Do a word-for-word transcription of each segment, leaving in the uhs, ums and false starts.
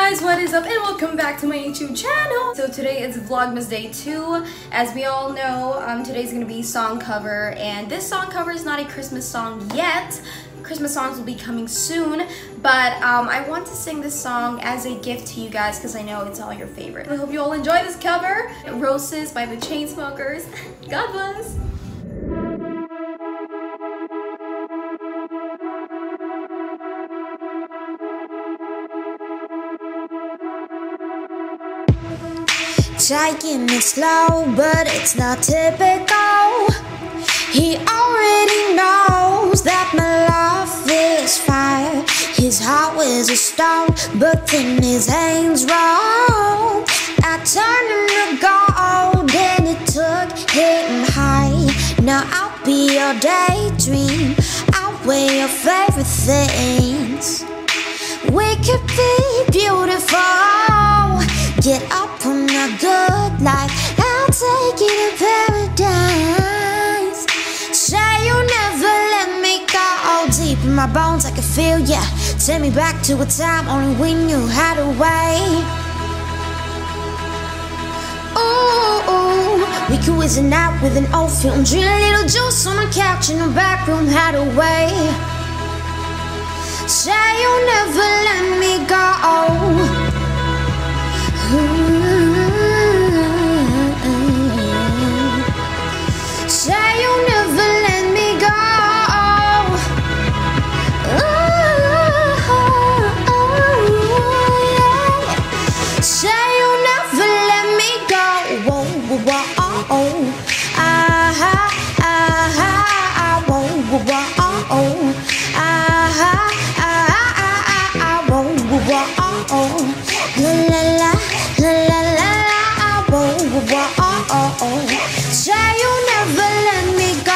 guys, what is up and welcome back to my YouTube channel. So today is Vlogmas Day two. As we all know, um, today's gonna be song cover, and this song cover is not a Christmas song yet. Christmas songs will be coming soon, but um, I want to sing this song as a gift to you guys because I know it's all your favorite. I hope you all enjoy this cover. Roses by the Chainsmokers. God bless. Taking it slow, but it's not typical. He already knows that my love is fire. His heart was a stone, but then his hands rolled. I turned him to gold, and it took him high. Now I'll be your daydream. I'll wear your favorite things. We could be beautiful. Get up on a good life. I'll take you to paradise. Say you'll never let me go. Deep in my bones I can feel ya. Take me back to a time only we knew how to wait. Ooh, ooh. We could whiz a night with an old film. Drink a little juice on a couch in the back room. How to wait. Say you'll never let me go. Say you'll never let me go. Ooh, yeah. Say you'll never let me go. Whoa, whoa, whoa, oh, oh. Ah, ah, ah, ah, whoa, whoa, whoa, oh, oh. Ah, ah, ah, ah, ah, whoa, whoa, whoa, oh, oh. La la la, la la la la, whoa, whoa, whoa, oh, oh, oh. Say you'll never let me go.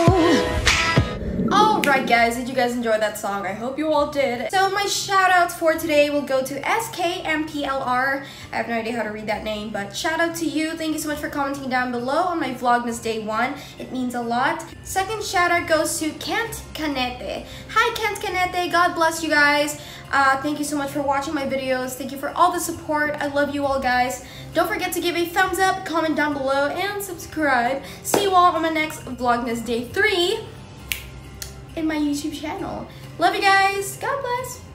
Alright guys, did you guys enjoy that song? I hope you all did. So my shout outs for today will go to S K M P L R. I have no idea how to read that name, but shout out to you. Thank you so much for commenting down below on my Vlogmas Day one. It means a lot. Second shout out goes to Kent Canete. Hi Kent Canete, God bless you guys. Uh, thank you so much for watching my videos. Thank you for all the support. I love you all guys. Don't forget to give a thumbs up, comment down below, and subscribe. See you all on my next Vlogmas Day three in my YouTube channel. Love you guys. God bless.